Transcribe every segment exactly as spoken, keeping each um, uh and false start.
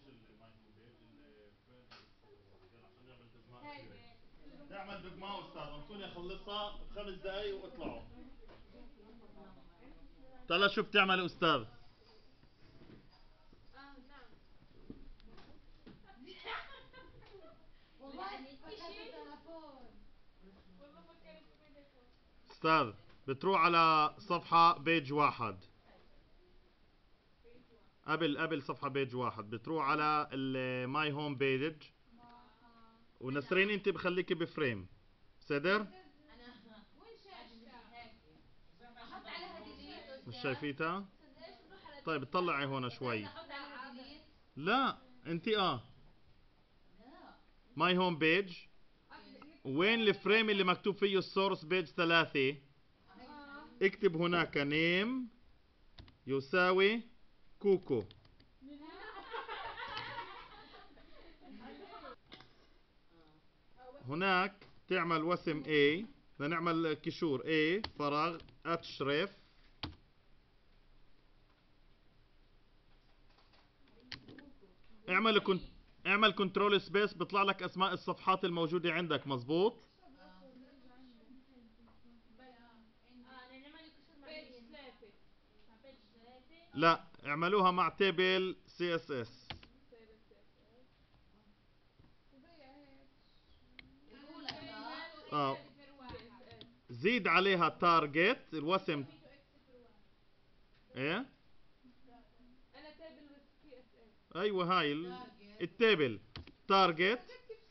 تعمل دقمة أستاذ، انطوني أخلصها بخمس دقايق واطلعوا. طلع شو بتعمل أستاذ؟ أستاذ بتروح على صفحة بيج واحد، قبل قبل صفحة بيج واحد بتروح على الماي هوم بيج، ونسرين انت بخليكي بفريم صدر. مش شايفيتها؟ طيب طلعي هون شوي. لا انت اه ماي هوم بيج، وين الفريم اللي مكتوب فيه السورس بيج ثلاثة؟ اكتب هناك نيم يساوي كوكو. هناك تعمل وسم A، بدنا نعمل كشور A فراغ اتشرف، اعمل كنت اعمل كنترول سبيس بيطلع لك اسماء الصفحات الموجودة عندك، مزبوط؟ لا اعملوها مع تيبل سي اس اس. اه زيد عليها تارجت الوسم. ايه ايوه هاي ال- التيبل تارجت.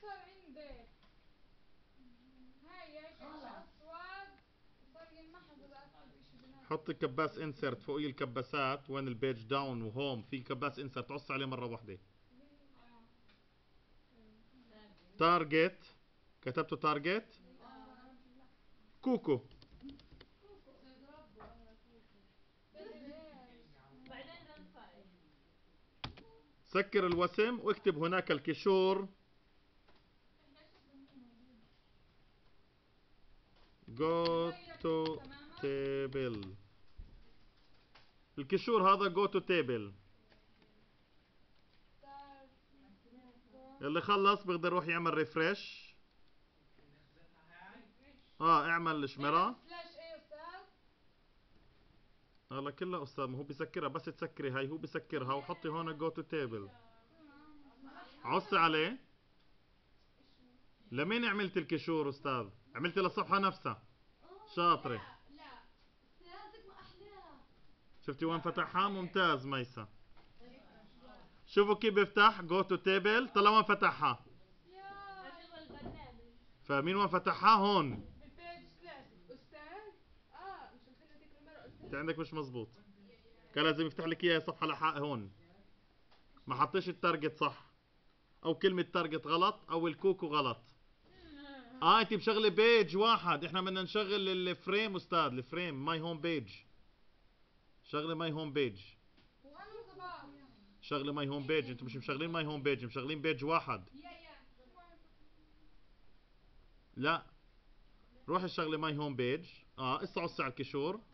حط كباس انسرت فوقي الكباسات، وين البيج داون وهوم في كباس انسرت، عص عليه مره واحده. تارجت، كتبته تارجت كوكو. سكر الوسم واكتب هناك الكشور جو تو تيبل. الكشور هذا جو تو تيبل. اللي خلص بيقدر يروح يعمل ريفرش. اه اعمل شمرة. هلا كلها استاذ، ما هو بسكرها، بس تسكري هاي هو بسكرها وحطي هون جو تو تيبل، عصي عليه. لمين عملت الكشور استاذ؟ عملت للصفحة نفسها. شاطرة. شفتي وين فتحها؟ ممتاز ميسا. شوفوا كيف بيفتح جو تو تيبل، طلع وين فتحها. فمين وين فتحها؟ هون. انت عندك مش مزبوط، كان لازم يفتح لك اياها صفحة لحق هون، ما حطيش التارجت صح، او كلمة تارجت غلط، او الكوكو غلط. اه انت مشغله بيج واحد، احنا بدنا نشغل الفريم استاذ، الفريم ماي هوم بيج. شغله ماي هوم بيج، شغله ماي هوم بيج، انتم مش مشغلين ماي هوم بيج، مشغلين بيج واحد. لا روح الشغله ماي هوم بيج. اه اسا عصي على الكشور.